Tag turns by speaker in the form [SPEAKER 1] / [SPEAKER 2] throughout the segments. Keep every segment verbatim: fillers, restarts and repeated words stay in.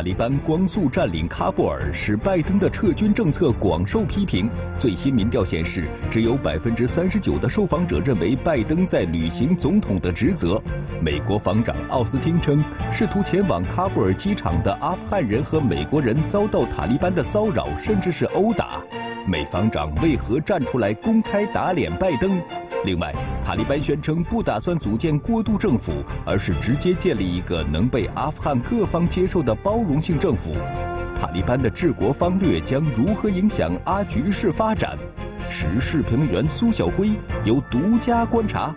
[SPEAKER 1] 利班光速占领喀布尔，使拜登的撤军政策广受批评。最新民调显示，只有百分之三十九的受访者认为拜登在履行总统的职责。美国防长奥斯汀称，试图前往喀布尔机场的阿富汗人和美国人遭到塔利班的骚扰，甚至是殴打。美防长为何站出来公开打脸拜登？另外，塔利班宣称不打算组建过渡政府，而是直接建立一个能被阿富汗各方接受的包容性政府。塔利班的治国方略将如何影响阿局势发展？时事评论员苏晓辉有独家观察。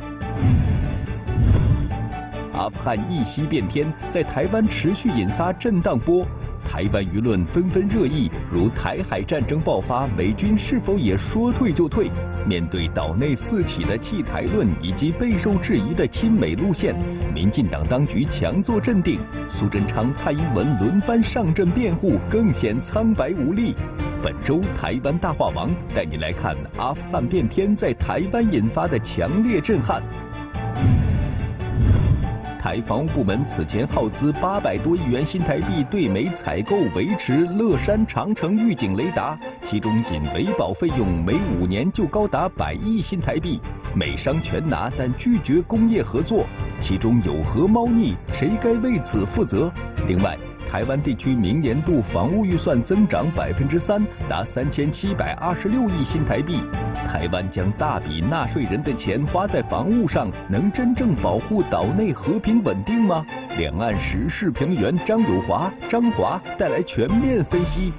[SPEAKER 1] 阿富汗一夕变天，在台湾持续引发震荡波。台湾舆论纷纷热议，如台海战争爆发，美军是否也说退就退？面对岛内四起的弃台论以及备受质疑的亲美路线，民进党当局强作镇定，苏贞昌、蔡英文轮番上阵辩护，更显苍白无力。本周台湾大话王带你来看阿富汗变天在台湾引发的强烈震撼。台防务部门此前耗资八百多亿元新台币对美采购维持乐山长城预警雷达，其中仅维保费用每五年就高达百亿新台币。美商全拿，但拒绝工业合作，其中有何猫腻？谁该为此负责？另外，台湾地区明年度防务预算增长百分之三，达三千七百二十六亿新台币。台湾将大笔纳税人的钱花在防务上，能真正保护岛内和平稳定吗？两岸时事评论员张友华、张华带来全面分析。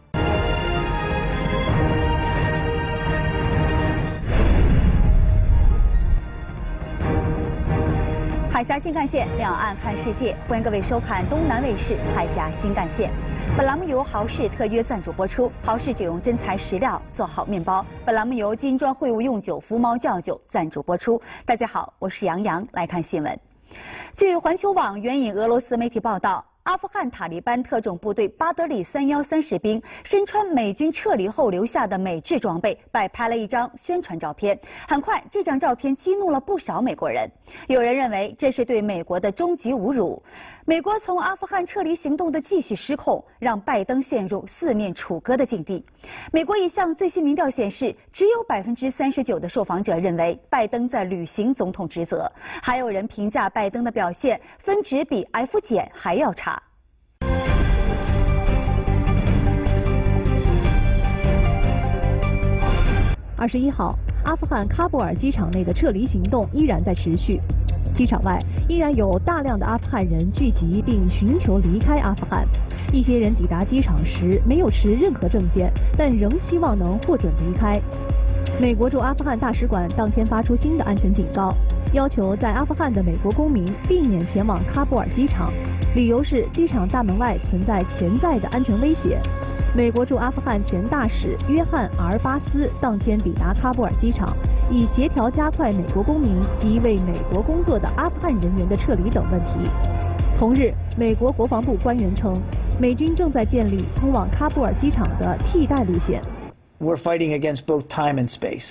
[SPEAKER 2] 海峡新干线，两岸看世界，欢迎各位收看东南卫视《海峡新干线》。本栏目由豪氏特约赞助播出，豪氏只用真材实料做好面包。本栏目由金砖会晤用酒福猫窖酒赞助播出。大家好，我是杨洋，来看新闻。据环球网援引俄罗斯媒体报道，阿富汗塔利班特种部队巴德里三一三士兵身穿美军撤离后留下的美制装备，摆拍了一张宣传照片。很快，这张照片激怒了不少美国人。有人认为这是对美国的终极侮辱。美国从阿富汗撤离行动的继续失控，让拜登陷入四面楚歌的境地。美国一项最新民调显示，只有百分之三十九的受访者认为拜登在履行总统职责，还有人评价拜登的表现分值比 F 减还要差。
[SPEAKER 3] 二十一号，阿富汗喀布尔机场内的撤离行动依然在持续，机场外依然有大量的阿富汗人聚集并寻求离开阿富汗。一些人抵达机场时没有持任何证件，但仍希望能获准离开。美国驻阿富汗大使馆当天发出新的安全警告，要求在阿富汗的美国公民避免前往喀布尔机场，理由是机场大门外存在潜在的安全威胁。美国驻阿富汗前大使约翰 ·R 巴斯当天抵达喀布尔机场，以协调加快美国公民及为美国工作的阿富汗人员的撤离等问题。同日，美国国防部官员称，美军正在建立通往喀布尔机场的替代路线。
[SPEAKER 4] We're fighting against both time and space.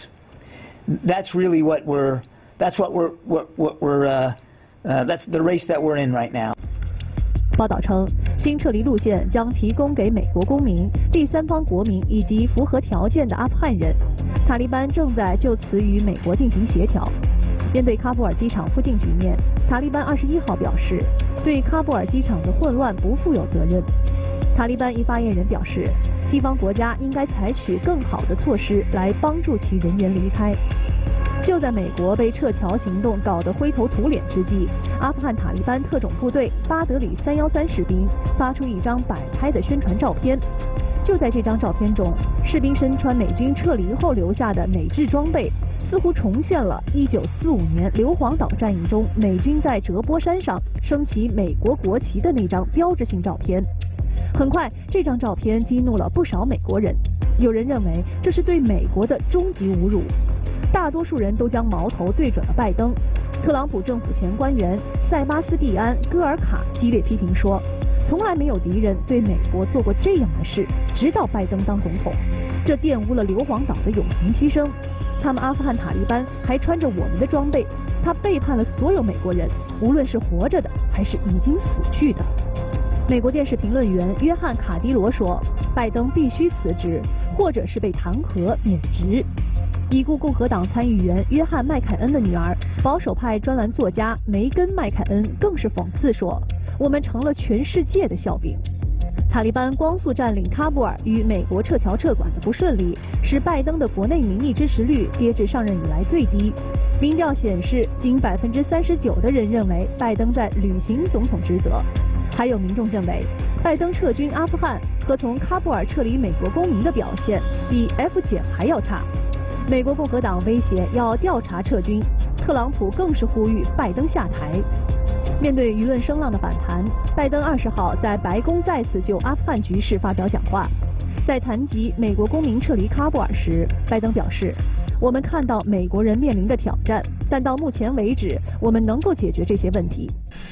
[SPEAKER 4] That's really what we're. That's what we're. What, what we're. Uh, uh, that's the race that we're in right now.
[SPEAKER 3] 报道称，新撤离路线将提供给美国公民、第三方国民以及符合条件的阿富汗人。塔利班正在就此与美国进行协调。面对喀布尔机场附近局面，塔利班二十一号表示，对喀布尔机场的混乱不负有责任。塔利班一发言人表示，西方国家应该采取更好的措施来帮助其人员离开。就在美国被撤侨行动搞得灰头土脸之际，阿富汗塔利班特种部队巴德里三一三士兵发出一张摆拍的宣传照片。就在这张照片中，士兵身穿美军撤离后留下的美制装备，似乎重现了一九四五年硫磺岛战役中美军在折波山上升起美国国旗的那张标志性照片。很快，这张照片激怒了不少美国人，有人认为这是对美国的终极侮辱。大多数人都将矛头对准了拜登。特朗普政府前官员塞巴斯蒂安·戈尔卡激烈批评说，从来没有敌人对美国做过这样的事，直到拜登当总统，这玷污了硫磺岛的永恒牺牲。他们阿富汗塔利班还穿着我们的装备，他背叛了所有美国人，无论是活着的还是已经死去的。 美国电视评论员约翰·卡迪罗说，拜登必须辞职，或者是被弹劾免职。已故共和党参议员约翰·麦凯恩的女儿、保守派专栏作家梅根·麦凯恩更是讽刺说：“我们成了全世界的笑柄。”塔利班光速占领喀布尔与美国撤侨撤馆的不顺利，使拜登的国内民意支持率跌至上任以来最低。民调显示，仅百分之三十九的人认为拜登在履行总统职责，还有民众认为，拜登撤军阿富汗和从喀布尔撤离美国公民的表现比 F 减还要差。美国共和党威胁要调查撤军，特朗普更是呼吁拜登下台。面对舆论声浪的反弹，拜登二十号在白宫再次就阿富汗局势发表讲话。在谈及美国公民撤离喀布尔时，拜登表示：“我们看到美国人面临的挑战，但到目前为止，我们能够解决这些问题。”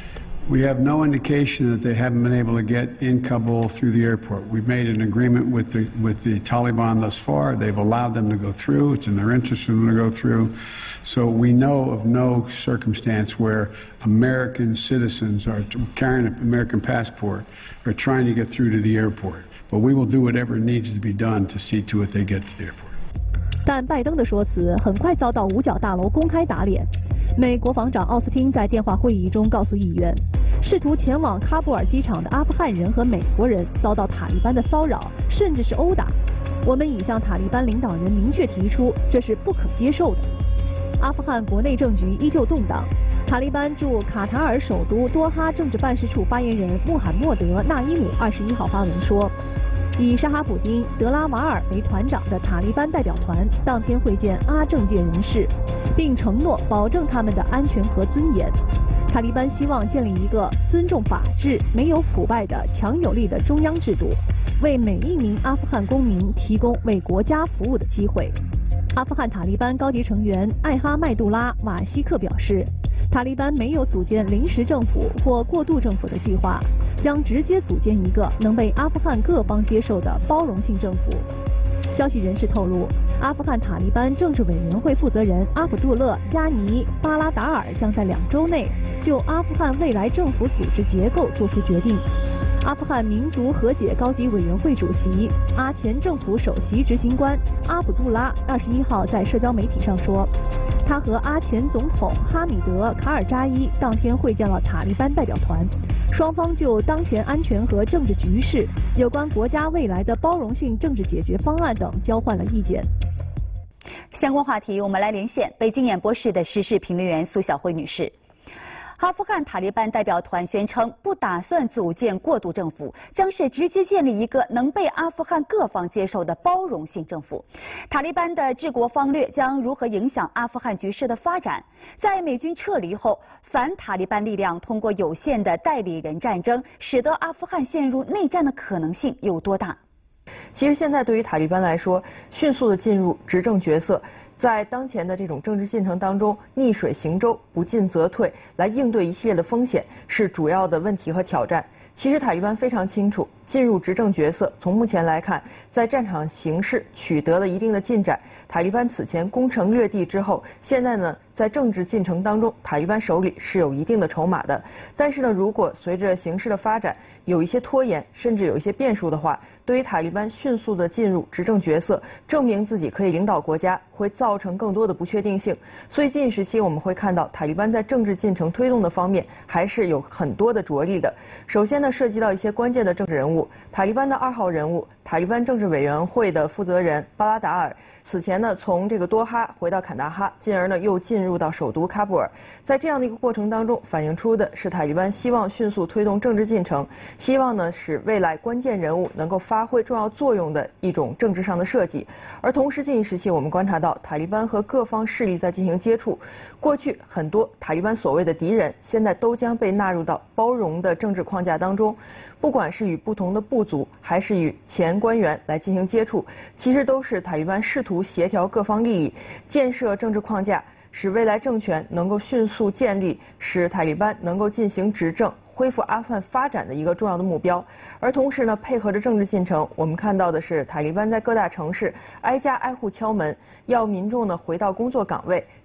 [SPEAKER 5] We have no indication that they haven't been able to get in Kabul through the airport. We've made an agreement with the with the Taliban thus far. They've allowed them to go through. It's in their interest for them to go through. So we know of no circumstance where American citizens are carrying an American passport are trying to get through to the airport. But we will do whatever needs to be done to see to it they get to the airport.
[SPEAKER 3] 但拜登的说辞很快遭到五角大楼公开打脸。美国防长奥斯汀在电话会议中告诉议员，试图前往喀布尔机场的阿富汗人和美国人遭到塔利班的骚扰，甚至是殴打。我们已向塔利班领导人明确提出，这是不可接受的。阿富汗国内政局依旧动荡。塔利班驻卡塔尔首都多哈政治办事处发言人穆罕默德·纳伊姆二十一号发文说，以沙哈普丁·德拉瓦尔为团长的塔利班代表团当天会见阿政界人士，并承诺保证他们的安全和尊严。塔利班希望建立一个尊重法治、没有腐败的强有力的中央制度，为每一名阿富汗公民提供为国家服务的机会。阿富汗塔利班高级成员艾哈迈杜拉·瓦希克表示，塔利班没有组建临时政府或过渡政府的计划，将直接组建一个能被阿富汗各方接受的包容性政府。消息人士透露，阿富汗塔利班政治委员会负责人阿卜杜勒·加尼·巴拉达尔将在两周内就阿富汗未来政府组织结构作出决定。阿富汗民族和解高级委员会主席、阿前政府首席执行官阿卜杜拉二十一号在社交媒体上说，他和阿前总统哈米德·卡尔扎伊当天会见了塔利班代表团，双方就当前安全和政治局势、有关国家未来的包容性政治解决方案等交换了意见。
[SPEAKER 2] 相关话题，我们来连线北京演播室的时事评论员苏晓慧女士。阿富汗塔利班代表团宣称，不打算组建过渡政府，将是直接建立一个能被阿富汗各方接受的包容性政府。塔利班的治国方略将如何影响阿富汗局势的发展？在美军撤离后，反塔利班力量通过有限的代理人战争，使得阿富汗陷入内战的可能性有多大？
[SPEAKER 6] 其实现在对于塔利班来说，迅速的进入执政角色，在当前的这种政治进程当中，逆水行舟，不进则退，来应对一系列的风险，是主要的问题和挑战。其实塔利班非常清楚，进入执政角色，从目前来看，在战场形势取得了一定的进展。塔利班此前攻城略地之后，现在呢，在政治进程当中，塔利班手里是有一定的筹码的。但是呢，如果随着形势的发展有一些拖延，甚至有一些变数的话，对于塔利班迅速的进入执政角色，证明自己可以领导国家，会造成更多的不确定性。所以近时期我们会看到，塔利班在政治进程推动的方面还是有很多的着力的。首先呢，涉及到一些关键的政治人物，塔利班的二号人物，塔利班政治委员会的负责人巴拉达尔，此前呢从这个多哈回到坎大哈，进而呢又进入到首都喀布尔。在这样的一个过程当中，反映出的是塔利班希望迅速推动政治进程，希望呢使未来关键人物能够发挥重要作用的一种政治上的设计。而同时近一时期我们观察到，塔利班和各方势力在进行接触，过去很多塔利班所谓的敌人，现在都将被纳入到包容的政治框架当中。不管是与不同的部族，还是与前官员来进行接触，其实都是塔利班试图协调各方利益，建设政治框架，使未来政权能够迅速建立，使塔利班能够进行执政，恢复阿富汗发展的一个重要的目标。而同时呢，配合着政治进程，我们看到的是塔利班在各大城市挨家挨户敲门，要民众呢回到工作岗位，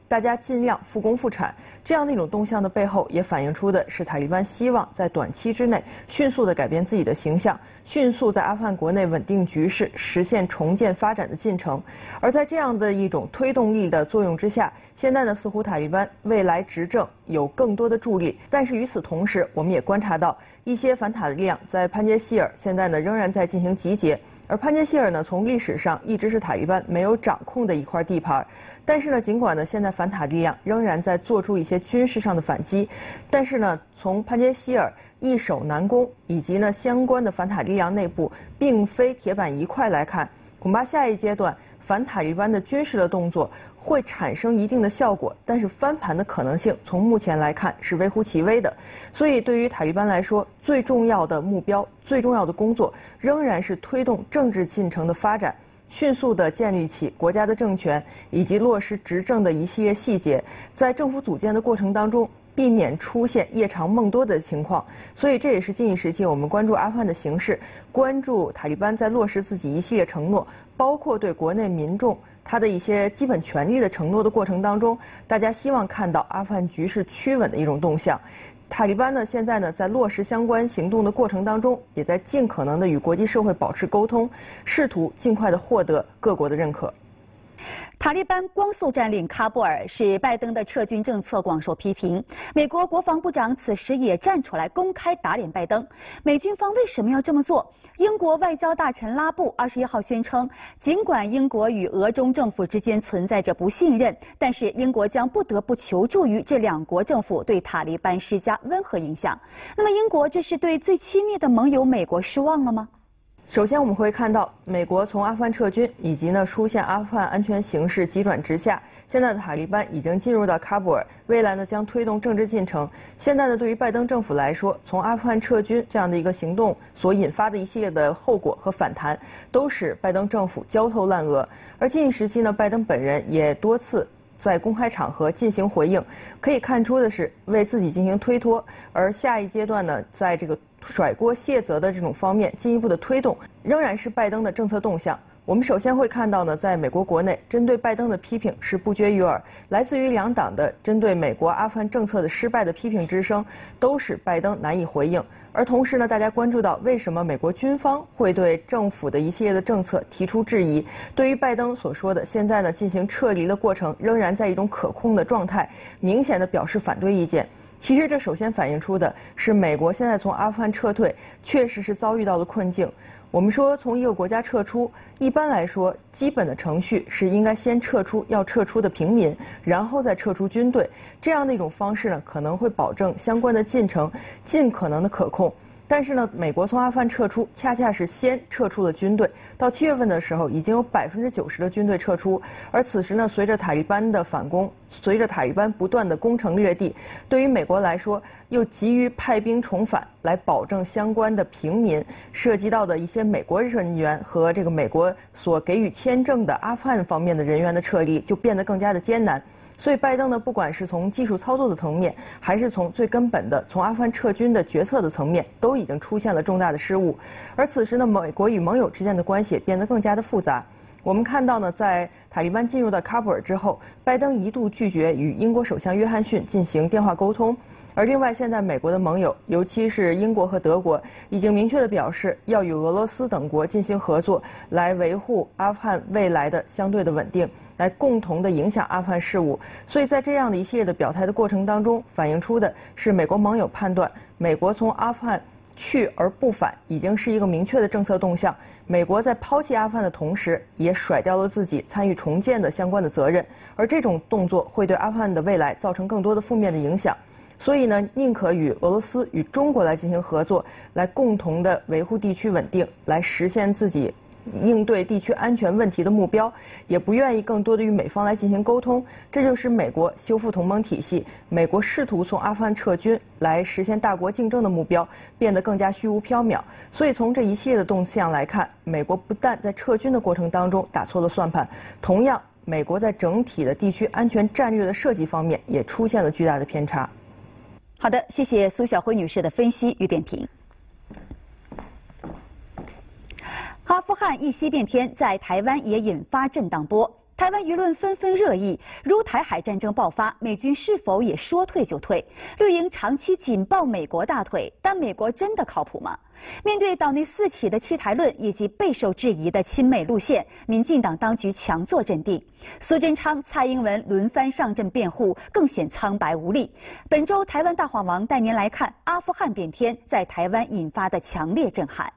[SPEAKER 6] 大家尽量复工复产。这样的一种动向的背后，也反映出的是塔利班希望在短期之内迅速地改变自己的形象，迅速在阿富汗国内稳定局势，实现重建发展的进程。而在这样的一种推动力的作用之下，现在呢，似乎塔利班未来执政有更多的助力。但是与此同时，我们也观察到一些反塔的力量在潘杰希尔现在呢仍然在进行集结。而潘杰希尔呢，从历史上一直是塔利班没有掌控的一块地盘，但是呢，尽管呢现在反塔力量仍然在做出一些军事上的反击，但是呢，从潘杰希尔易守难攻以及呢相关的反塔力量内部并非铁板一块来看，恐怕下一阶段反塔利班的军事的动作会产生一定的效果，但是翻盘的可能性从目前来看是微乎其微的。所以对于塔利班来说，最重要的目标、最重要的工作仍然是推动政治进程的发展，迅速地建立起国家的政权，以及落实执政的一系列细节，在政府组建的过程当中，避免出现夜长梦多的情况。所以这也是近一时期我们关注阿富汗的形势，关注塔利班在落实自己一系列承诺，包括对国内民众他的一些基本权利的承诺的过程当中，大家希望看到阿富汗局势趋稳的一种动向。塔利班呢，现在呢在落实相关行动的过程当中，也在尽可能的与国际社会保持沟通，试图尽快的获得各国的认可。
[SPEAKER 2] 塔利班光速占领喀布尔，使拜登的撤军政策广受批评。美国国防部长此时也站出来公开打脸拜登。美军方为什么要这么做？英国外交大臣拉布二十一号宣称，尽管英国与俄中政府之间存在着不信任，但是英国将不得不求助于这两国政府对塔利班施加温和影响。那么，英国这是对最亲密的盟友美国失望了吗？
[SPEAKER 6] 首先，我们会看到，美国从阿富汗撤军，以及呢出现阿富汗安全形势急转直下，现在的塔利班已经进入到喀布尔，未来呢将推动政治进程。现在呢，对于拜登政府来说，从阿富汗撤军这样的一个行动所引发的一系列的后果和反弹，都使拜登政府焦头烂额。而近一时期呢，拜登本人也多次在公开场合进行回应，可以看出的是为自己进行推脱，而下一阶段呢，在这个甩锅卸责的这种方面进一步的推动，仍然是拜登的政策动向。我们首先会看到呢，在美国国内针对拜登的批评是不绝于耳，来自于两党的针对美国阿富汗政策的失败的批评之声，都使拜登难以回应。而同时呢，大家关注到为什么美国军方会对政府的一系列的政策提出质疑，对于拜登所说的现在呢进行撤离的过程仍然在一种可控的状态，明显的表示反对意见。其实这首先反映出的是美国现在从阿富汗撤退确实是遭遇到了困境。我们说从一个国家撤出，一般来说基本的程序是应该先撤出要撤出的平民，然后再撤出军队，这样的一种方式呢可能会保证相关的进程尽可能的可控。但是呢，美国从阿富汗撤出，恰恰是先撤出了军队。到七月份的时候，已经有百分之九十的军队撤出。而此时呢，随着塔利班的反攻，随着塔利班不断的攻城略地，对于美国来说，又急于派兵重返，来保证相关的平民涉及到的一些美国人员和这个美国所给予签证的阿富汗方面的人员的撤离，就变得更加的艰难。所以拜登呢，不管是从技术操作的层面，还是从最根本的从阿富汗撤军的决策的层面，都已经出现了重大的失误。而此时呢，美国与盟友之间的关系也变得更加的复杂。我们看到呢，在塔利班进入到喀布尔之后，拜登一度拒绝与英国首相约翰逊进行电话沟通。而另外，现在美国的盟友，尤其是英国和德国，已经明确地表示要与俄罗斯等国进行合作，来维护阿富汗未来的相对的稳定，来共同的影响阿富汗事务。所以在这样的一系列的表态的过程当中，反映出的是美国盟友判断，美国从阿富汗去而不返已经是一个明确的政策动向。美国在抛弃阿富汗的同时，也甩掉了自己参与重建的相关的责任，而这种动作会对阿富汗的未来造成更多的负面的影响。所以呢，宁可与俄罗斯、与中国来进行合作，来共同的维护地区稳定，来实现自己应对地区安全问题的目标，也不愿意更多的与美方来进行沟通。这就是美国修复同盟体系，美国试图从阿富汗撤军来实现大国竞争的目标变得更加虚无缥缈。所以从这一系列的动向来看，美国不但在撤军的过程当中打错了算盘，同样美国在整体的地区安全战略的设计方面也出现了巨大的偏差。
[SPEAKER 2] 好的，谢谢苏晓辉女士的分析与点评。阿富汗一夕变天，在台湾也引发震荡波。 台湾舆论纷纷热议，如台海战争爆发，美军是否也说退就退？绿营长期紧抱美国大腿，但美国真的靠谱吗？面对岛内四起的弃台论以及备受质疑的亲美路线，民进党当局强作镇定，苏贞昌、蔡英文轮番上阵辩护，更显苍白无力。本周台湾大话王带您来看阿富汗变天在台湾引发的强烈震撼。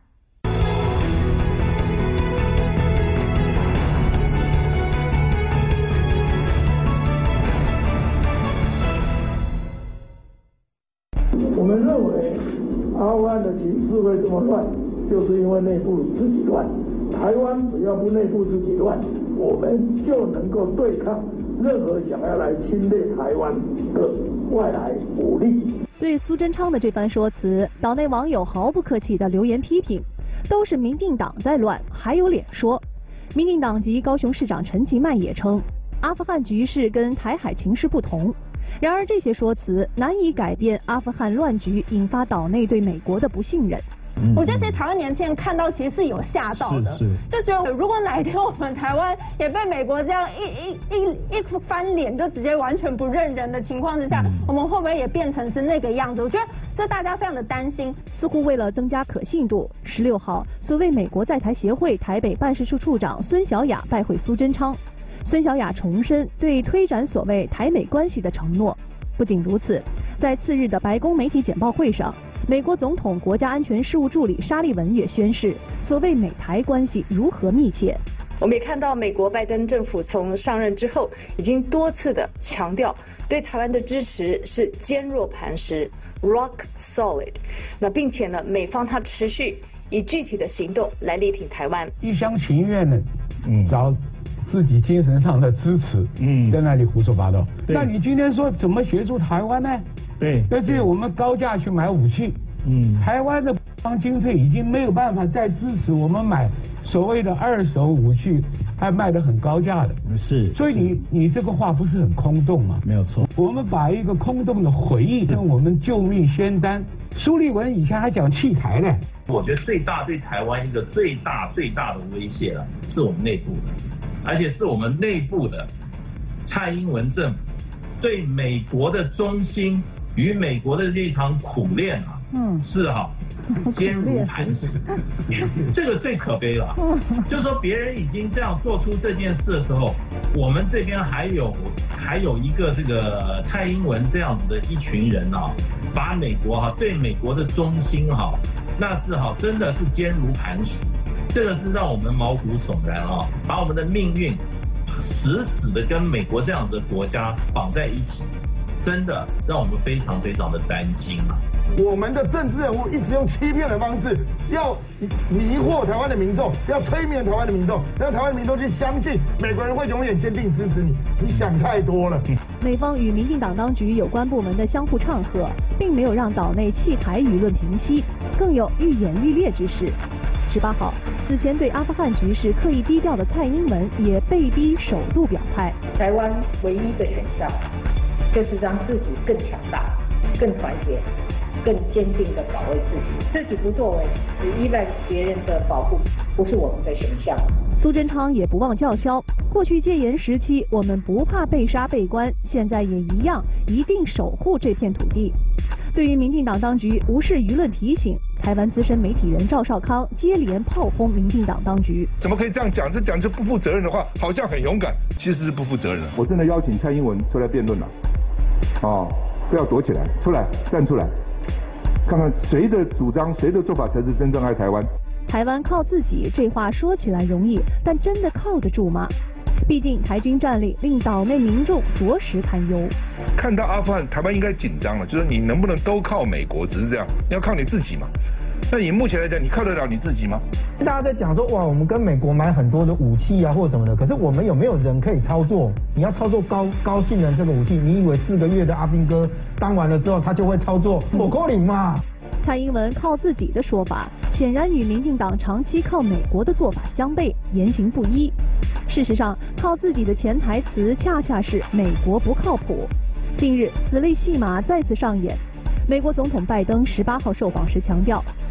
[SPEAKER 7] 我们认为阿富汗的情势会这么乱，就是因为内部自己乱。台湾只要不内部自己乱，我们就能够对抗任何想要来侵略台湾的外来武力。
[SPEAKER 3] 对苏贞昌的这番说辞，岛内网友毫不客气地留言批评，都是民进党在乱，还有脸说。民进党籍高雄市长陈其迈也称，阿富汗局势跟台海情势不同。然而，这些说辞难以改变阿富汗乱局引发岛内对美国的不信任。
[SPEAKER 8] 嗯、我觉得这些台湾年轻人看到其实是有吓到的，
[SPEAKER 9] 是是
[SPEAKER 8] 就觉得如果哪一天我们台湾也被美国这样一一一一翻脸，就直接完全不认人的情况之下，嗯、我们会不会也变成是那个样子？我觉得这大家非常的担心。
[SPEAKER 3] 似乎为了增加可信度，十六号，所谓美国在台协会台北办事处处长孙小雅拜会苏贞昌。孙小雅重申对推展所谓台美关系的承诺。不仅如此，在次日的白宫媒体简报会上，美国总统国家安全事务助理沙利文也宣示，所谓美台关系如何密切。
[SPEAKER 10] 我们也看到，美国拜登政府从上任之后，已经多次的强调对台湾的支持是坚若磐石 （rock solid）。那并且呢，美方它持续以具体的行动来力挺台湾，
[SPEAKER 11] 一厢情愿的嗯找自己精神上的支持，嗯，在那里胡说八道。那你今天说怎么协助台湾呢？
[SPEAKER 9] 对，
[SPEAKER 11] 那是我们高价去买武器，嗯，台湾的方经费已经没有办法再支持我们买所谓的二手武器，还卖得很高价的。
[SPEAKER 9] 是，
[SPEAKER 11] 所以你你这个话不是很空洞吗？
[SPEAKER 9] 没有错。
[SPEAKER 11] 我们把一个空洞的回忆跟我们救命仙丹，苏立文以前还讲弃台呢。
[SPEAKER 12] 我觉得最大对台湾一个最大最大的威胁了，是我们内部的。而且是我们内部的蔡英文政府对美国的忠心与美国的这场苦练啊，嗯，是哈、啊，坚如磐石。这个最可悲了，就是说别人已经这样做出这件事的时候，我们这边还有还有一个这个蔡英文这样子的一群人啊，把美国哈、啊、对美国的忠心哈、啊，那是哈、啊、真的是坚如磐石。这个是让我们毛骨悚然啊！把我们的命运死死的跟美国这样的国家绑在一起，真的让我们非常非常的担心啊！
[SPEAKER 13] 我们的政治人物一直用欺骗的方式，要迷惑台湾的民众，要催眠台湾的民众，让台湾的民众去相信美国人会永远坚定支持你。你想太多了。
[SPEAKER 3] 美方与民进党当局有关部门的相互唱和，并没有让岛内弃台舆论平息，更有愈演愈烈之势。十八号，此前对阿富汗局势刻意低调的蔡英文也被逼首度表态。
[SPEAKER 14] 台湾唯一的选项，就是让自己更强大、更团结、更坚定地保卫自己。自己不作为，只依赖别人的保护，不是我们的选项。
[SPEAKER 3] 苏贞昌也不忘叫嚣，过去戒严时期我们不怕被杀被关，现在也一样，一定守护这片土地。对于民进党当局无视舆论提醒，台湾资深媒体人赵少康接连炮轰民进党当局。
[SPEAKER 15] 怎么可以这样讲？这讲这不负责任的话，好像很勇敢，其实是不负责任的。
[SPEAKER 16] 我真的邀请蔡英文出来辩论了，哦，不要躲起来，出来站出来，看看谁的主张、谁的做法才是真正爱台湾。
[SPEAKER 3] 台湾靠自己，这话说起来容易，但真的靠得住吗？毕竟台军战力令岛内民众着实堪忧。
[SPEAKER 15] 看到阿富汗，台湾应该紧张了，就是你能不能都靠美国？只是这样，你要靠你自己嘛。那你目前来讲，你靠得了你自己吗？
[SPEAKER 17] 大家在讲说，哇，我们跟美国买很多的武器啊，或什么的，可是我们有没有人可以操作？你要操作高高性能这个武器，你以为四个月的阿兵哥当完了之后，他就会操作火扣零吗？
[SPEAKER 3] 蔡英文靠自己的说法，显然与民进党长期靠美国的做法相悖，言行不一。事实上，靠自己的潜台词恰恰是美国不靠谱。近日，此类戏码再次上演。美国总统拜登十八号受访时强调，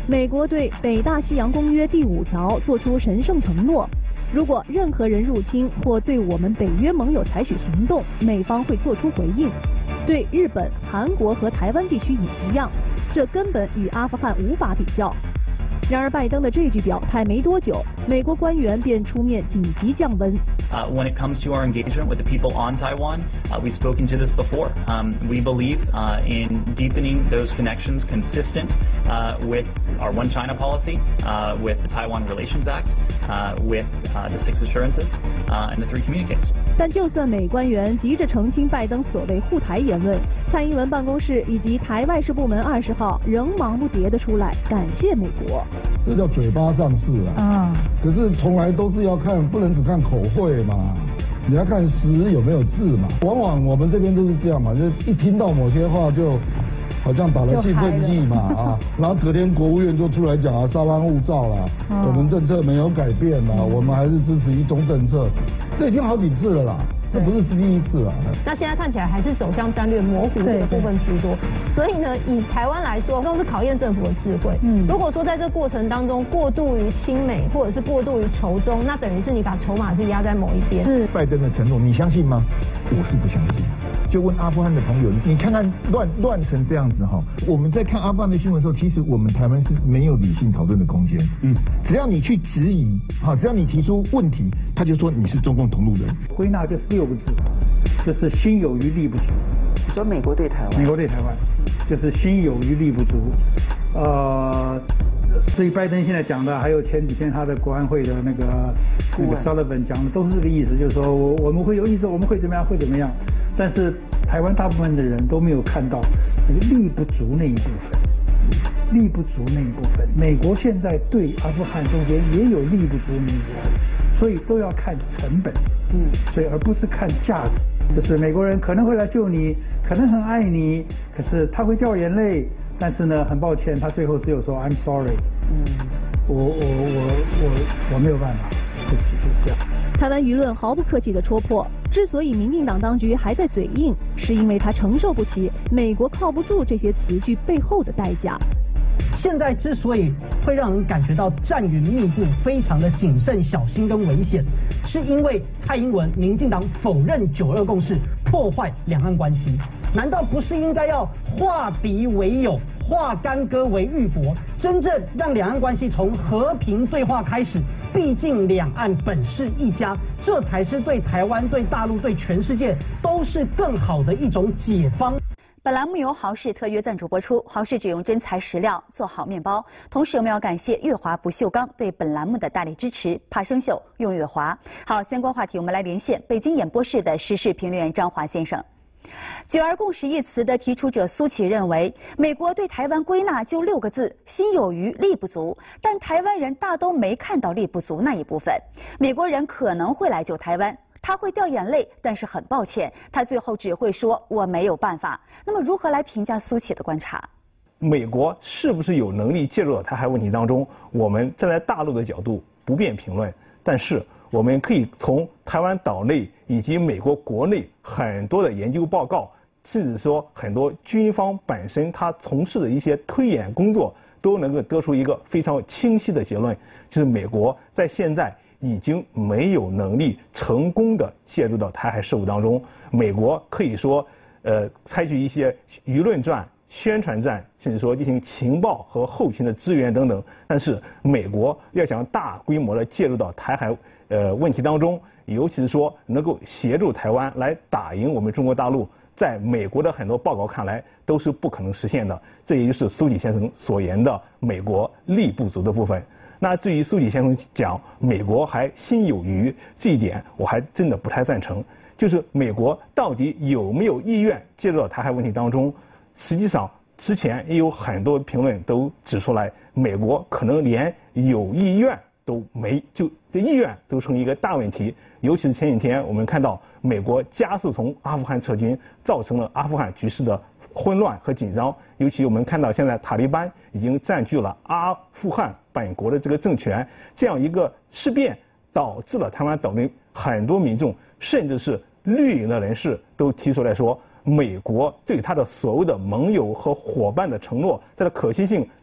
[SPEAKER 3] 美国对北大西洋公约第五条作出神圣承诺：如果任何人入侵或对我们北约盟友采取行动，美方会作出回应。对日本、韩国和台湾地区也一样，这根本与阿富汗无法比较。然而，拜登的这句表态没多久，美国官员便出面紧急降温。
[SPEAKER 9] Uh, when it comes to our engagement with the people on Taiwan, uh, we've spoken to this before. Um, we believe uh, in deepening those connections consistent uh, with our One China policy, uh, with the Taiwan Relations Act, uh, with uh, the Six Assurances, uh, and the Three Communiques.
[SPEAKER 3] 但就算美官员急着澄清拜登所谓护台言论，蔡英文办公室以及台外事部门二十号仍忙不迭地出来感谢美国。
[SPEAKER 18] 这叫嘴巴上事啊！啊，可是从来都是要看，不能只看口惠嘛，你要看实有没有字嘛。往往我们这边都是这样嘛，就一听到某些话就。好像打了兴奋剂嘛啊，然后隔天国务院就出来讲啊，稍安勿躁啦，哦、我们政策没有改变啦，嗯、我们还是支持一中政策，这已经好几次了啦，这不是第一次了。
[SPEAKER 8] 那现在看起来还是走向战略模糊这个部分居多，所以呢，以台湾来说，都是考验政府的智慧。嗯，如果说在这过程当中过度于亲美，或者是过度于仇中，那等于是你把筹码是压在某一边。
[SPEAKER 13] 是拜登的承诺，你相信吗？我是不相信。就问阿富汗的朋友，你看看乱乱成这样子哈，我们在看阿富汗的新闻的时候，其实我们台湾是没有理性讨论的空间。嗯，只要你去质疑，好，只要你提出问题，他就说你是中共同路人。
[SPEAKER 19] 归纳就是六个字，就是心有余力不足。
[SPEAKER 20] 你说美国对台湾，
[SPEAKER 19] 美国对台湾，就是心有余力不足。呃，所以拜登现在讲的，还有前几天他的国安会的那个那个 Sullivan 讲的，都是这个意思，就是说我我们会有意思，我们会怎么样，会怎么样。但是台湾大部分的人都没有看到那个力不足那一部分，力不足那一部分。美国现在对阿富汗中间也有力不足那一部分，所以都要看成本，嗯，所以而不是看价值。就是美国人可能会来救你，可能很爱你，可是他会掉眼泪，但是呢，很抱歉，他最后只有说 I'm sorry， 嗯，我我我我我没有办法，就是就是这样。
[SPEAKER 3] 台湾舆论毫不客气地戳破，之所以民进党当局还在嘴硬，是因为他承受不起美国靠不住这些词句背后的代价。
[SPEAKER 21] 现在之所以会让人感觉到战云密布、非常的谨慎小心跟危险，是因为蔡英文、民进党否认九二共识，破坏两岸关系。难道不是应该要化敌为友，化干戈为玉帛，真正让两岸关系从和平对话开始？毕竟两岸本是一家，这才是对台湾、对大陆、对全世界都是更好的一种解方。
[SPEAKER 2] 本栏目由豪氏特约赞助播出，豪氏只用真材实料做好面包。同时，我们要感谢月华不锈钢对本栏目的大力支持。怕生锈，用月华。好，相关话题我们来连线北京演播室的时事评论员张华先生。九二共识一词的提出者苏启认为，美国对台湾归纳就六个字：心有余力不足。但台湾人大都没看到力不足那一部分。美国人可能会来救台湾，他会掉眼泪，但是很抱歉，他最后只会说我没有办法。那么如何来评价苏启的观察？
[SPEAKER 22] 美国是不是有能力介入到台海问题当中？我们站在大陆的角度不便评论，但是我们可以从台湾岛内以及美国国内很多的研究报告，甚至说很多军方本身他从事的一些推演工作，都能够得出一个非常清晰的结论，就是美国在现在已经没有能力成功的介入到台海事务当中。美国可以说，呃，采取一些舆论战、宣传战，甚至说进行情报和后勤的支援等等。但是，美国要想大规模的介入到台海呃问题当中，尤其是说能够协助台湾来打赢我们中国大陆，在美国的很多报告看来都是不可能实现的。这也就是苏启先生所言的美国力不足的部分。那至于苏启先生讲美国还心有余这一点，我还真的不太赞成。就是美国到底有没有意愿介入到台海问题当中？实际上之前也有很多评论都指出来，美国可能连有意愿都没，就这意愿都成一个大问题。尤其是前几天我们看到美国加速从阿富汗撤军，造成了阿富汗局势的混乱和紧张。尤其我们看到现在塔利班已经占据了阿富汗本国的这个政权，这样一个事变导致了台湾岛内很多民众，甚至是绿营的人士都提出来说，美国对他的所谓的盟友和伙伴的承诺，它的可信性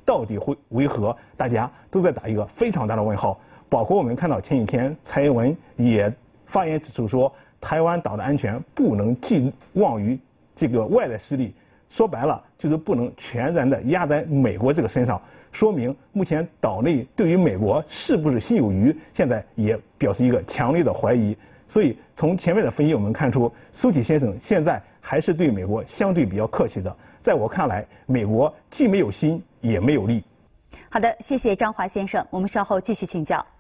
[SPEAKER 22] 到底会为何，大家都在打一个非常大的问号。包括我们看到前几天蔡英文也发言指出说，台湾岛的安全不能寄望于这个外来势力，说白了就是不能全然的压在美国这个身上。说明目前岛内对于美国是不是心有余，现在也表示一个强烈的怀疑。所以从前面的分析我们看出，苏启先生现在还是对美国相对比较客气的。在我看来，美国既没有心也没有力。
[SPEAKER 2] 好的，谢谢张华先生，我们稍后继续请教。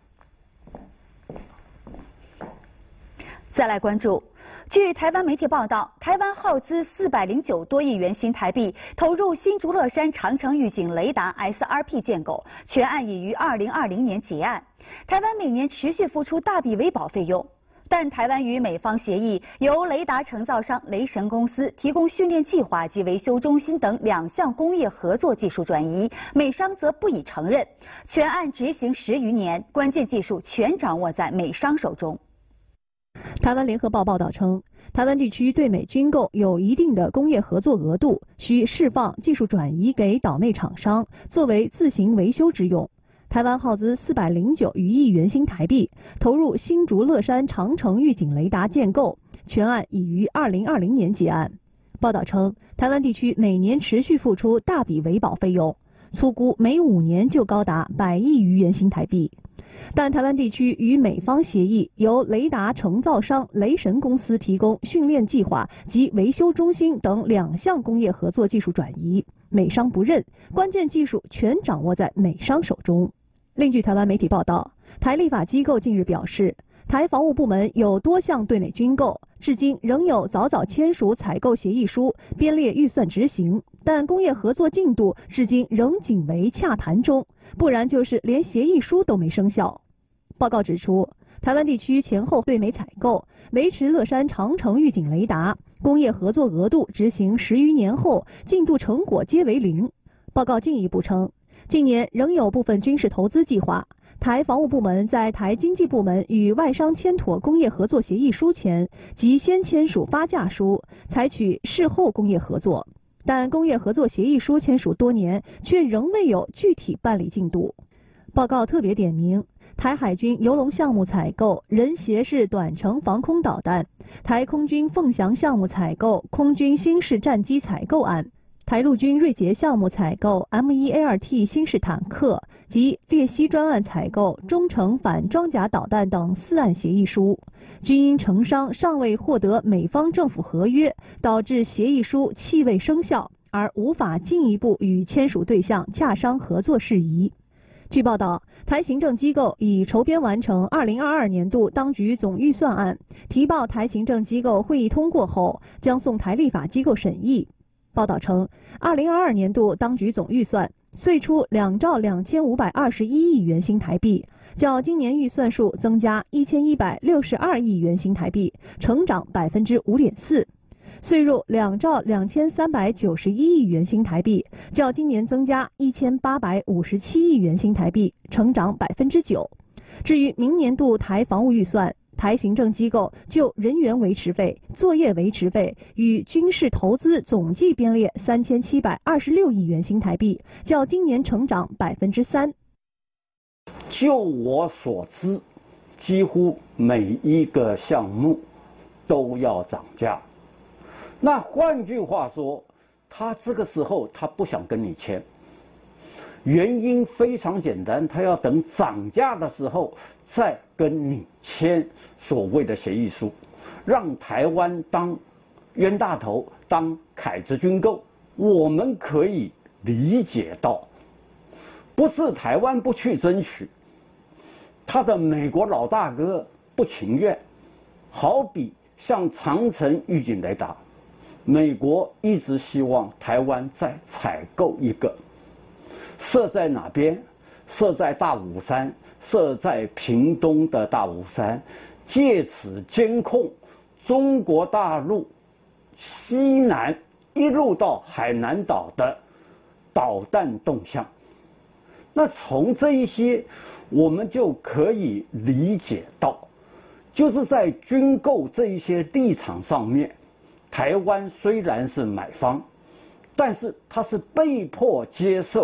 [SPEAKER 2] 再来关注，据台湾媒体报道，台湾耗资四百零九多亿元新台币投入新竹乐山长城预警雷达 S R P 建构，全案已于二零二零年结案。台湾每年持续付出大笔维保费用，但台湾与美方协议，由雷达承造商雷神公司提供训练计划及维修中心等两项工业合作技术转移，美商则不予承认。全案执行十余年，关键技术全掌握在美商手中。
[SPEAKER 3] 台湾联合报报道称，台湾地区对美军购有一定的工业合作额度，需释放技术转移给岛内厂商，作为自行维修之用。台湾耗资四百零九余亿元新台币，投入新竹乐山长城预警雷达建构，全案已于二零二零年结案。报道称，台湾地区每年持续付出大笔维保费用，粗估每五年就高达百亿余元新台币。但台湾地区与美方协议，由雷达承造商雷神公司提供训练计划及维修中心等两项工业合作技术转移，美商不认，关键技术全掌握在美商手中。另据台湾媒体报道，台立法机构近日表示，台防务部门有多项对美军购，至今仍有早早签署采购协议书，编列预算执行，但工业合作进度至今仍仅为洽谈中，不然就是连协议书都没生效。报告指出，台湾地区前后对美采购，维持乐山长城预警雷达工业合作额度执行十余年后，进度成果皆为零。报告进一步称，近年仍有部分军事投资计划，台防务部门在台经济部门与外商签妥工业合作协议书前，即先签署发价书，采取事后工业合作，但工业合作协议书签署多年，却仍未有具体办理进度。报告特别点名台海军游龙项目采购人携式短程防空导弹，台空军凤翔项目采购空军新式战机采购案，台陆军瑞捷项目采购 M 一 A 二 T 新式坦克及列西专案采购中程反装甲导弹等四案协议书，均因承商尚未获得美方政府合约，导致协议书气未生效，而无法进一步与签署对象洽商合作事宜。据报道，台行政机构已筹编完成二零二二年度当局总预算案，提报台行政机构会议通过后，将送台立法机构审议。报道称，二零二二年度当局总预算岁出两兆两千五百二十一亿元新台币，较今年预算数增加一千一百六十二亿元新台币，成长百分之五点四。岁入两兆两千三百九十一亿元新台币，较今年增加一千八百五十七亿元新台币，成长百分之九。至于明年度台防务预算，台行政机构就人员维持费、作业维持费与军事投资总计编列三千七百二十六亿元新台币，较今年成长百分之三。
[SPEAKER 1] 就我所知，几乎每一个项目都要涨价。那换句话说，他这个时候他不想跟你签，原因非常简单，他要等涨价的时候再跟你签所谓的协议书，让台湾当冤大头，当凯子军购。我们可以理解到，不是台湾不去争取，他的美国老大哥不情愿。好比像长城预警雷达，美国一直希望台湾再采购一个，设在哪边？设在大武山，设在屏东的大武山，借此监控中国大陆西南一路到海南岛的导弹动向。那从这一些，我们就可以理解到，就是在军购这一些立场上面，台湾虽然是买方，但是他是被迫接受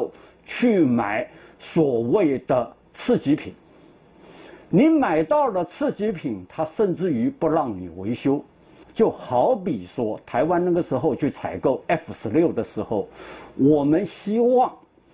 [SPEAKER 1] 去买所谓的次级品。你买到了次级品，它甚至于不让你维修。就好比说，台湾那个时候去采购 F 十六的时候，我们希望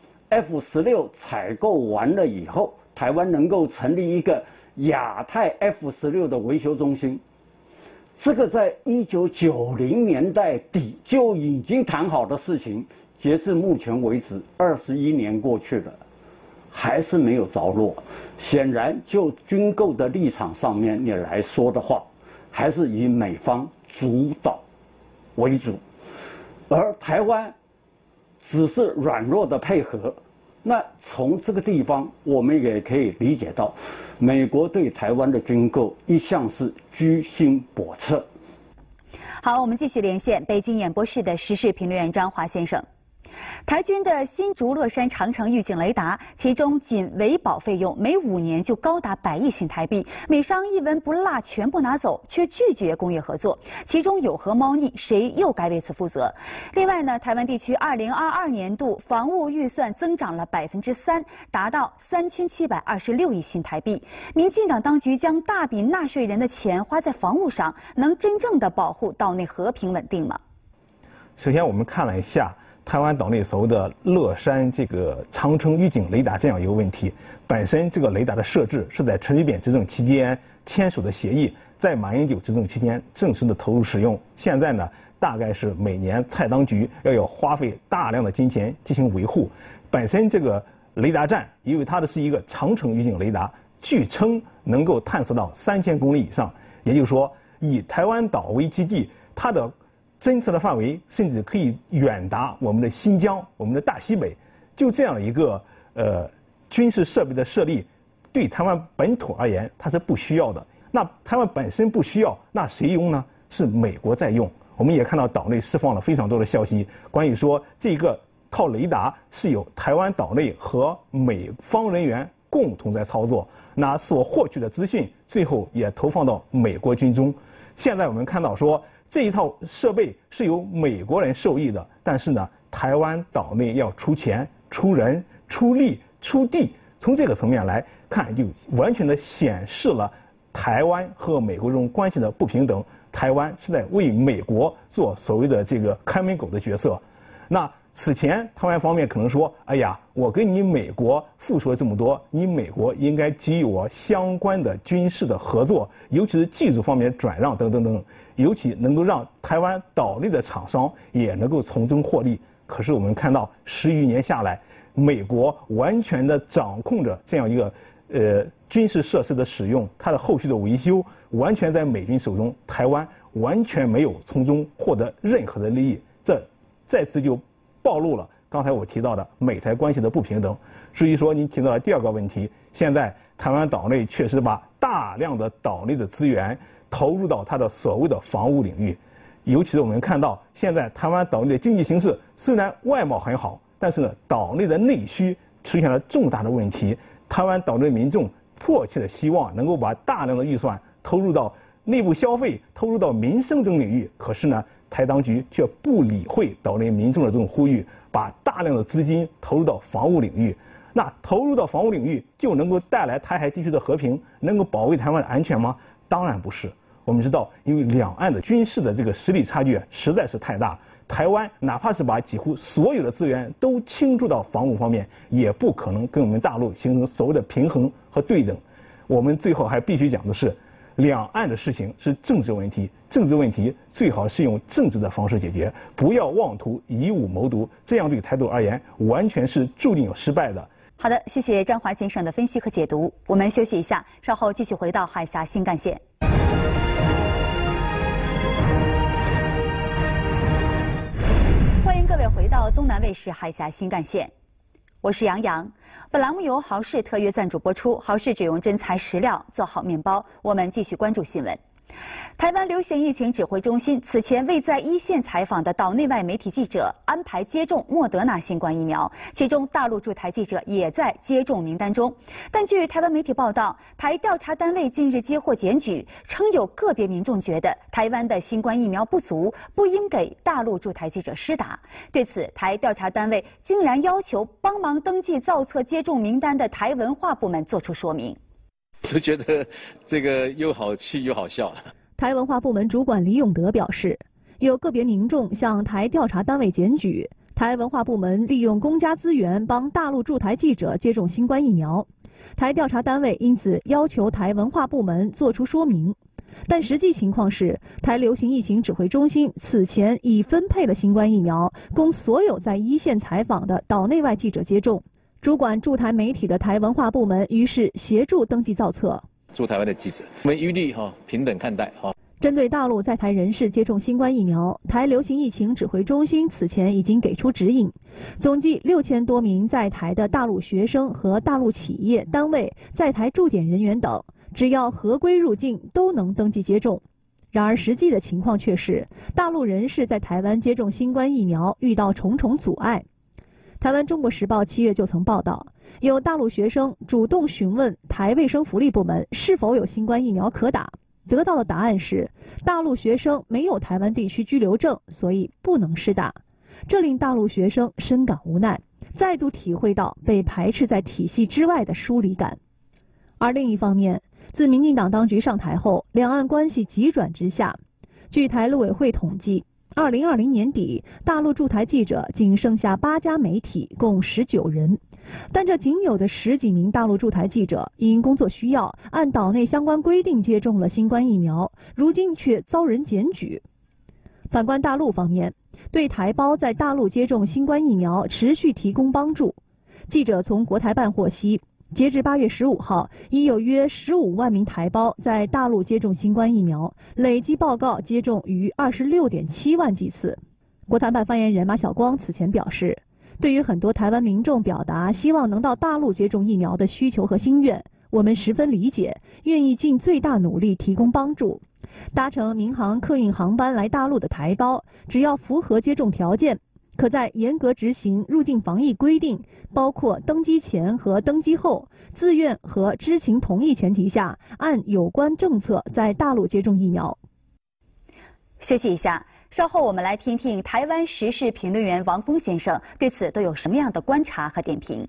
[SPEAKER 1] F 十六采购完了以后，台湾能够成立一个亚太 F 十六的维修中心。这个在一九九零年代底就已经谈好的事情，截至目前为止，二十一年过去了，还是没有着落。显然，就军购的立场上面你来说的话，还是以美方主导为主，而台湾只是软弱的配合。那从这个地方，我们也可以理解到，美国对台湾的军购一向是居心叵测。
[SPEAKER 2] 好，我们继续连线北京演播室的时事评论员张华先生。台军的新竹乐山长城预警雷达，其中仅维保费用每五年就高达百亿新台币，美商一文不落全部拿走，却拒绝工业合作，其中有何猫腻？谁又该为此负责？另外呢，台湾地区二零二二年度防务预算增长了百分之三，达到三千七百二十六亿新台币。民进党当局将大笔纳税人的钱花在防务上，能真正的保护岛内和平稳定吗？
[SPEAKER 22] 首先，我们看了一下台湾岛内所谓的乐山这个长城预警雷达这样一个问题，本身这个雷达的设置是在陈水扁执政期间签署的协议，在马英九执政期间正式的投入使用。现在呢，大概是每年蔡当局要要花费大量的金钱进行维护。本身这个雷达站，因为它的是一个长城预警雷达，据称能够探测到三千公里以上，也就是说，以台湾岛为基地，它的侦测的范围甚至可以远达我们的新疆、我们的大西北。就这样一个呃军事设备的设立，对台湾本土而言它是不需要的。那台湾本身不需要，那谁用呢？是美国在用。我们也看到岛内释放了非常多的消息，关于说这个套雷达是由台湾岛内和美方人员共同在操作，那所获取的资讯最后也投放到美国军中。现在我们看到说，这一套设备是由美国人受益的，但是呢，台湾岛内要出钱、出人、出力、出地，从这个层面来看，就完全的显示了台湾和美国这种关系的不平等。台湾是在为美国做所谓的这个看门狗的角色。那此前台湾方面可能说，哎呀，我跟你美国付出了这么多，你美国应该给予我相关的军事的合作，尤其是技术方面转让等等等，尤其能够让台湾岛内的厂商也能够从中获利。可是我们看到十余年下来，美国完全的掌控着这样一个呃军事设施的使用，它的后续的维修完全在美军手中，台湾完全没有从中获得任何的利益。这再次就暴露了刚才我提到的美台关系的不平等。所以说，您提到了第二个问题，现在台湾岛内确实把大量的岛内的资源投入到它的所谓的防务领域，尤其是我们看到现在台湾岛内的经济形势虽然外贸很好，但是呢，岛内的内需出现了重大的问题。台湾岛内民众迫切的希望能够把大量的预算投入到内部消费、投入到民生等领域，可是呢，台当局却不理会岛内民众的这种呼吁，把大量的资金投入到防务领域。那投入到防务领域就能够带来台海地区的和平，能够保卫台湾的安全吗？当然不是。我们知道，因为两岸的军事的这个实力差距实在是太大，台湾哪怕是把几乎所有的资源都倾注到防务方面，也不可能跟我们大陆形成所谓的平衡和对等。我们最后还必须讲的是，两岸的事情是政治问题，政治问题最好是用政治的方式解决，不要妄图以武谋独，这样对台独而言完全是注定有失败的。
[SPEAKER 2] 好的，谢谢张华先生的分析和解读。我们休息一下，稍后继续回到海峡新干线。欢迎各位回到东南卫视海峡新干线，我是杨洋。本栏目由豪氏特约赞助播出，豪氏只用真材实料做好面包。我们继续关注新闻。 台湾流行疫情指挥中心此前为在一线采访的岛内外媒体记者安排接种莫德纳新冠疫苗，其中大陆驻台记者也在接种名单中。但据台湾媒体报道，台调查单位近日接获检举，称有个别民众觉得台湾的新冠疫苗不足，不应给大陆驻台记者施打。对此，台调查单位竟然要求帮忙登记造册接种名单的台文化部门作出说明。
[SPEAKER 4] 只觉得这个又好气又好笑。
[SPEAKER 3] 台文化部门主管李永德表示，有个别民众向台调查单位检举，台文化部门利用公家资源帮大陆驻台记者接种新冠疫苗，台调查单位因此要求台文化部门作出说明。但实际情况是，台流行疫情指挥中心此前已分配了新冠疫苗，供所有在一线采访的岛内外记者接种。主管驻台媒体的台文化部门于是协助登记造册。
[SPEAKER 4] 驻台湾的记者，我们一律哈平等看待哈。
[SPEAKER 3] 针对大陆在台人士接种新冠疫苗，台流行疫情指挥中心此前已经给出指引，总计六千多名在台的大陆学生和大陆企业单位在台驻点人员等，只要合规入境都能登记接种。然而实际的情况却是，大陆人士在台湾接种新冠疫苗遇到重重阻碍。台湾中国时报七月就曾报道，有大陆学生主动询问台卫生福利部门是否有新冠疫苗可打，得到的答案是大陆学生没有台湾地区居留证，所以不能施打。这令大陆学生深感无奈，再度体会到被排斥在体系之外的疏离感。而另一方面，自民进党当局上台后，两岸关系急转直下。据台陆委会统计，二零二零年底，大陆驻台记者仅剩下八家媒体，共十九人。但这仅有的十几名大陆驻台记者，因工作需要，按岛内相关规定接种了新冠疫苗，如今却遭人检举。反观大陆方面，对台胞在大陆接种新冠疫苗持续提供帮助。记者从国台办获悉，截至八月十五号，已有约十五万名台胞在大陆接种新冠疫苗，累计报告接种逾二十六点七万剂次。国台办发言人马晓光此前表示，对于很多台湾民众表达希望能到大陆接种疫苗的需求和心愿，我们十分理解，愿意尽最大努力提供帮助。搭乘民航客运航班来大陆的台胞，只要符合接种条件，可在严格执行入境防疫规定，包括登机前和登机后，自愿和知情同意前提下，按有关政策在大陆接种疫苗。
[SPEAKER 2] 休息一下，稍后我们来听听台湾时事评论员王峰先生对此都有什么样的观察和点评。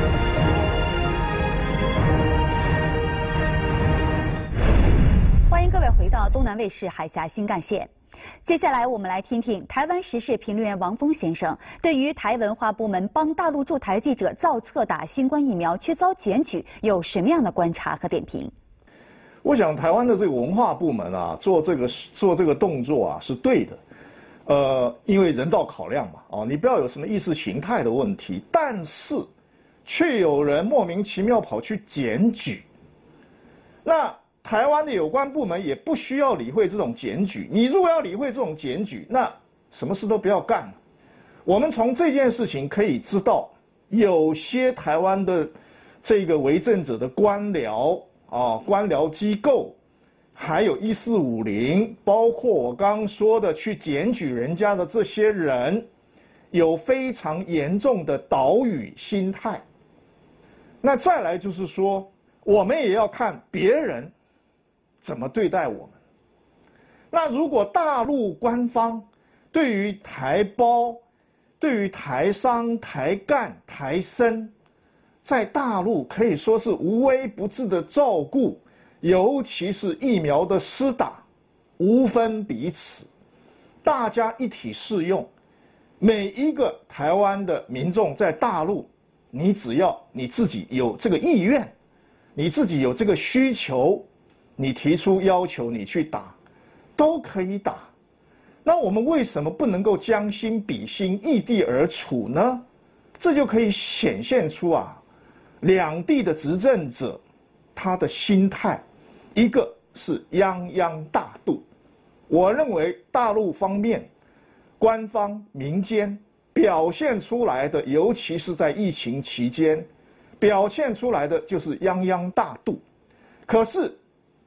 [SPEAKER 2] 欢迎各位回到东南卫视海峡新干线。接下来我们来听听台湾时事评论员王峰先生对于台文化部门帮大陆驻台记者造册打新冠疫苗却遭检举有什么样的观察和点评。
[SPEAKER 20] 我想台湾的这个文化部门啊，做这个做这个动作啊是对的，呃，因为人道考量嘛，哦，你不要有什么意识形态的问题，但是却有人莫名其妙跑去检举，那台湾的有关部门也不需要理会这种检举。你如果要理会这种检举，那什么事都不要干了。我们从这件事情可以知道，有些台湾的这个为政者的官僚啊、官僚机构，还有一四五零，包括我刚刚说的去检举人家的这些人，有非常严重的岛屿心态。那再来就是说，我们也要看别人怎么对待我们。那如果大陆官方对于台胞、对于台商、台干、台生，在大陆可以说是无微不至的照顾，尤其是疫苗的施打，无分彼此，大家一体适用。每一个台湾的民众在大陆，你只要你自己有这个意愿，你自己有这个需求，你提出要求，你去打，都可以打。那我们为什么不能够将心比心，异地而处呢？这就可以显现出啊，两地的执政者他的心态，一个是泱泱大度。我认为大陆方面官方民间表现出来的，尤其是在疫情期间表现出来的就是泱泱大度。可是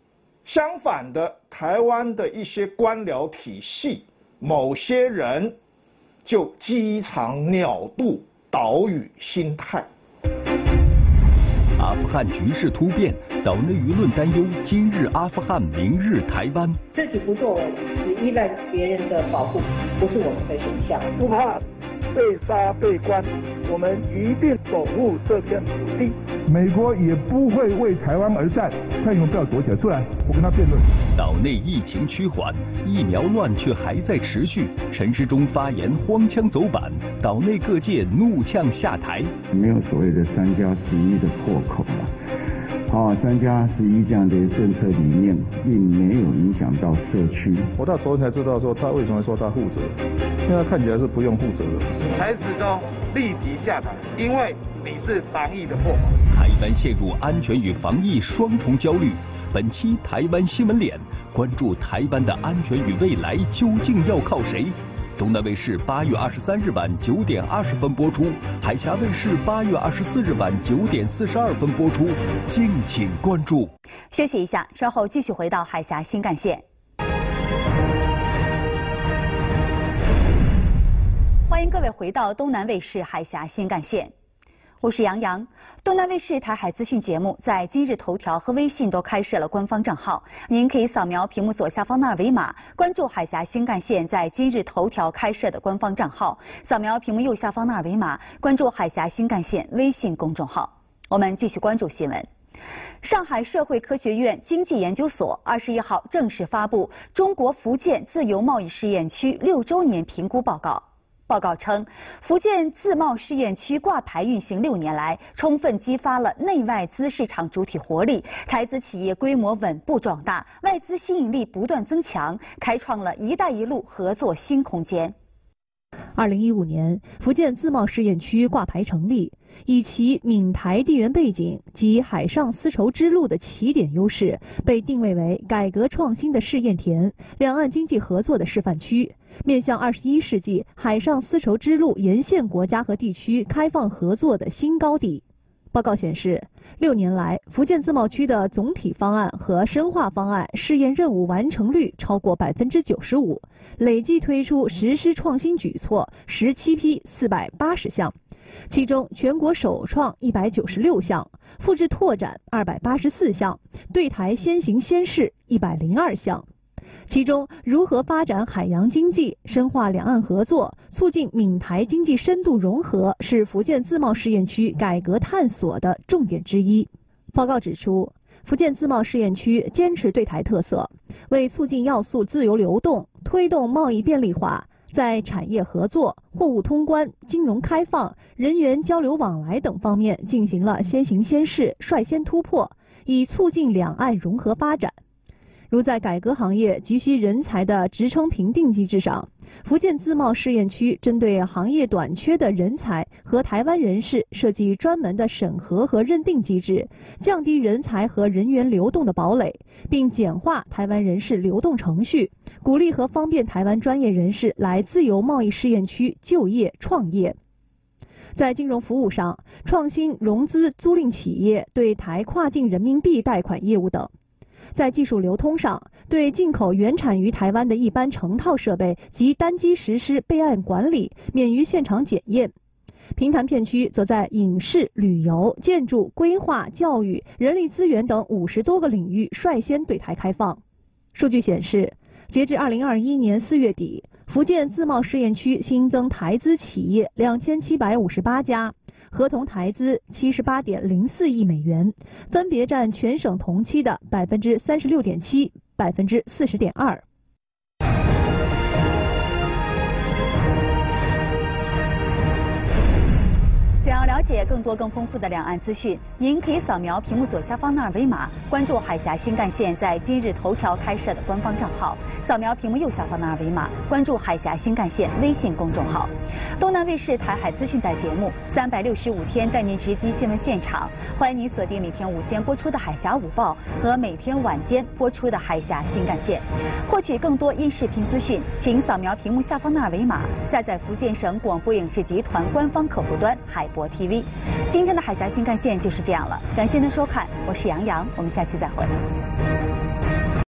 [SPEAKER 20] 相反的，台湾的一些官僚体系，某些人就机场鸟肚岛屿心态。
[SPEAKER 5] 阿富汗局势突变，岛内舆论担忧今日阿富汗，明日台湾。
[SPEAKER 14] 自己不作为，只依赖别人的保护，不是我们的选项。
[SPEAKER 7] 不怕被杀被关，我们一定守护这片土地。
[SPEAKER 16] 美国也不会为台湾而战，蔡英文不要躲起来，出来，我跟他辩论。
[SPEAKER 5] 岛内疫情趋缓，疫苗乱却还在持续。陈时中发言荒腔走板，岛内各界怒呛下台。
[SPEAKER 6] 没有所谓的三加十一的破口了。啊，三加十一这样的政策理念，并没有影响到社区。
[SPEAKER 15] 我到昨天才知道说他为什么说他负责，因为他看起来是不用负责的。
[SPEAKER 7] 陈时中立即下台，因为你是防疫的破口。
[SPEAKER 5] 台湾陷入安全与防疫双重焦虑。本期台湾新闻脸关注台湾的安全与未来究竟要靠谁？东南卫视八月二十三日晚九点二十分播出，海峡卫视八月二十四日晚九点四十二分播出，敬请关注。
[SPEAKER 2] 休息一下，稍后继续回到海峡新干线。欢迎各位回到东南卫视海峡新干线，我是杨洋。东南卫视台海资讯节目在今日头条和微信都开设了官方账号，您可以扫描屏幕左下方的二维码，关注海峡新干线在今日头条开设的官方账号；扫描屏幕右下方的二维码，关注海峡新干线微信公众号。我们继续关注新闻。上海社会科学院经济研究所二十一号正式发布中国福建自由贸易试验区六周年评估报告。报告称，福建自贸试验区挂牌运行六年来，充分激发了内外资市场主体活力，台资企业规模稳步壮大，外资吸引力不断增强，开创了一带一路合作新空间。
[SPEAKER 3] 二零一五年，福建自贸试验区挂牌成立，以其闽台地缘背景及海上丝绸之路的起点优势，被定位为改革创新的试验田，两岸经济合作的示范区，面向二十一世纪海上丝绸之路沿线国家和地区开放合作的新高地。报告显示，六年来，福建自贸区的总体方案和深化方案试验任务完成率超过百分之九十五，累计推出实施创新举措十七批四百八十项，其中全国首创一百九十六项，复制拓展二百八十四项，对台先行先试一百零二项。其中，如何发展海洋经济、深化两岸合作、促进闽台经济深度融合，是福建自贸试验区改革探索的重点之一。报告指出，福建自贸试验区坚持对台特色，为促进要素自由流动、推动贸易便利化，在产业合作、货物通关、金融开放、人员交流往来等方面进行了先行先试、率先突破，以促进两岸融合发展。如在改革行业急需人才的职称评定机制上，福建自贸试验区针对行业短缺的人才和台湾人士设计专门的审核和认定机制，降低人才和人员流动的堡垒，并简化台湾人士流动程序，鼓励和方便台湾专业人士来自由贸易试验区就业创业。在金融服务上，创新融资租赁企业对台跨境人民币贷款业务等。在技术流通上，对进口原产于台湾的一般成套设备及单机实施备案管理，免于现场检验。平潭片区则在影视、旅游、建筑、规划、教育、人力资源等五十多个领域率先对台开放。数据显示，截至二零二一年四月底，福建自贸试验区新增台资企业两千七百五十八家。合同台资七十八点零四亿美元，分别占全省同期的百分之三十六点七、百分之四十点二。
[SPEAKER 2] 想要了解更多更丰富的两岸资讯，您可以扫描屏幕左下方的二维码，关注海峡新干线在今日头条开设的官方账号；扫描屏幕右下方的二维码，关注海峡新干线微信公众号。东南卫视台海资讯台节目三百六十五天带您直击新闻现场，欢迎您锁定每天午间播出的海峡午报和每天晚间播出的海峡新干线。获取更多音视频资讯，请扫描屏幕下方的二维码，下载福建省广播影视集团官方客户端海博 T V。今天的海峡新干线就是这样了，感谢您的收看，我是杨洋，我们下期再会。